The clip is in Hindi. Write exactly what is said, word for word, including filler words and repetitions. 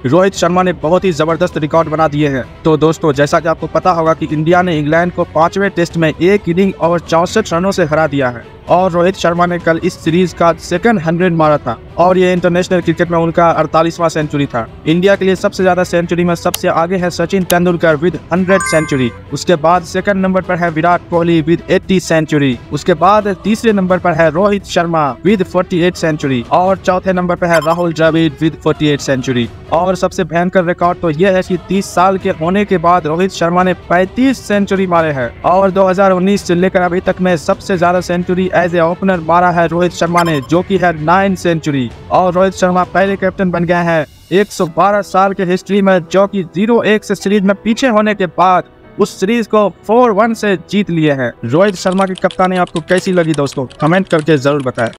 रोहित शर्मा ने बहुत ही जबरदस्त रिकॉर्ड बना दिए हैं। तो दोस्तों, जैसा कि आपको पता होगा कि इंडिया ने इंग्लैंड को पांचवें टेस्ट में एक इनिंग और चौसठ रनों से हरा दिया है और रोहित शर्मा ने कल इस सीरीज का सेकंड हंड्रेड मारा था और ये इंटरनेशनल क्रिकेट में उनका अड़तालीसवां सेंचुरी था। इंडिया के लिए सबसे ज्यादा सेंचुरी में सबसे आगे है Sachin Tendulkar with hundred century. उसके बाद सेकंड नंबर पर है Virat Kohli with eighty century. उसके बाद तीसरे नंबर पर है रोहित शर्मा विद अड़तालीस सेंचुरी और चौथे नंबर पर है राहुल द्रविड़ विद अड़तालीस सेंचुरी। और सबसे भयंकर रिकॉर्ड तो यह है कि तीस साल के होने के बाद रोहित शर्मा ने पैंतीस सेंचुरी मारे हैं और दो हज़ार उन्नीस से लेकर अभी तक में सबसे ज्यादा सेंचुरी एज ए ओपनर मारा है रोहित शर्मा ने, जो कि है नाइन सेंचुरी। और रोहित शर्मा पहले कैप्टन बन गए हैं एक सौ बारह साल के हिस्ट्री में, जो कि जीरो एक से सीरीज में पीछे होने के बाद उस सीरीज को फोर वन से जीत लिए हैं। रोहित शर्मा की कप्तानी आपको कैसी लगी दोस्तों, कमेंट करके जरूर बताएं।